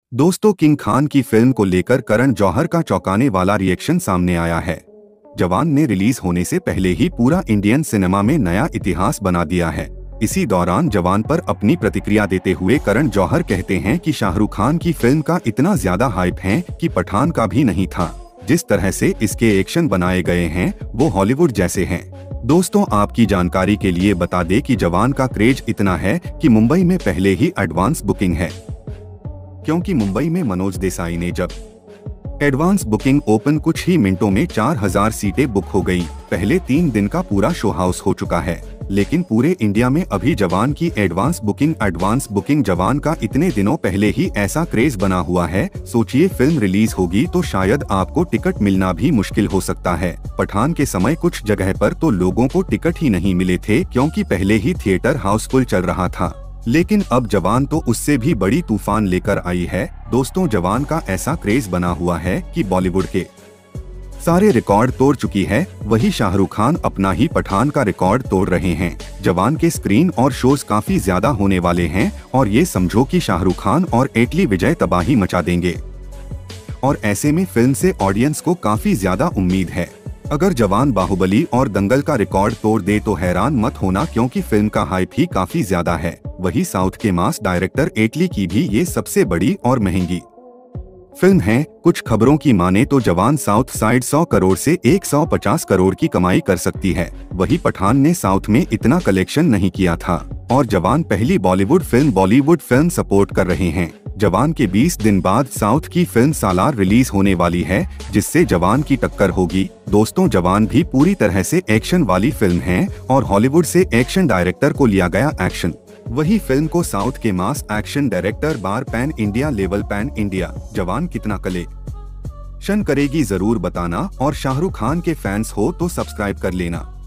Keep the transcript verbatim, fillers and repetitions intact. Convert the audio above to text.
दोस्तों, किंग खान की फिल्म को लेकर करण जौहर का चौंकाने वाला रिएक्शन सामने आया है। जवान ने रिलीज होने से पहले ही पूरा इंडियन सिनेमा में नया इतिहास बना दिया है। इसी दौरान जवान पर अपनी प्रतिक्रिया देते हुए करण जौहर कहते हैं कि शाहरुख खान की फिल्म का इतना ज्यादा हाइप है कि पठान का भी नहीं था। जिस तरह से इसके एक्शन बनाए गए हैं वो हॉलीवुड जैसे हैं। दोस्तों, आपकी जानकारी के लिए बता दें कि जवान का क्रेज इतना है कि मुंबई में पहले ही एडवांस बुकिंग है, क्योंकि मुंबई में मनोज देसाई ने जब एडवांस बुकिंग ओपन कुछ ही मिनटों में चार हज़ार सीटें बुक हो गई। पहले तीन दिन का पूरा शो हाउस हो चुका है, लेकिन पूरे इंडिया में अभी जवान की एडवांस बुकिंग एडवांस बुकिंग जवान का इतने दिनों पहले ही ऐसा क्रेज बना हुआ है। सोचिए, फिल्म रिलीज होगी तो शायद आपको टिकट मिलना भी मुश्किल हो सकता है। पठान के समय कुछ जगह पर तो लोगों को टिकट ही नहीं मिले थे, क्योंकि पहले ही थिएटर हाउसफुल चल रहा था। लेकिन अब जवान तो उससे भी बड़ी तूफान लेकर आई है। दोस्तों, जवान का ऐसा क्रेज बना हुआ है कि बॉलीवुड के सारे रिकॉर्ड तोड़ चुकी है, वही शाहरुख खान अपना ही पठान का रिकॉर्ड तोड़ रहे हैं। जवान के स्क्रीन और शोज काफी ज्यादा होने वाले हैं और ये समझो कि शाहरुख खान और एटली विजय तबाही मचा देंगे। और ऐसे में फिल्म से ऑडियंस को काफी ज्यादा उम्मीद है। अगर जवान बाहुबली और दंगल का रिकॉर्ड तोड़ दे तो हैरान मत होना, क्योंकि फिल्म का हाइप ही काफी ज्यादा है। वही साउथ के मास डायरेक्टर एटली की भी ये सबसे बड़ी और महंगी फिल्म है। कुछ खबरों की माने तो जवान साउथ साइड सौ करोड़ से एक सौ पचास करोड़ की कमाई कर सकती है। वही पठान ने साउथ में इतना कलेक्शन नहीं किया था और जवान पहली Bollywood film Bollywood film support कर रहे हैं। जवान के बीस दिन बाद साउथ की फिल्म सालार रिलीज होने वाली है, जिससे जवान की टक्कर होगी। दोस्तों, जवान भी पूरी तरह से एक्शन वाली फिल्म है और हॉलीवुड से एक्शन डायरेक्टर को लिया गया एक्शन। वही फिल्म को साउथ के मास एक्शन डायरेक्टर बार pan India level pan India. Jawan कितना कलेक्शन करेगी जरूर बताना, और शाहरुख खान के फैंस हो तो सब्सक्राइब कर लेना।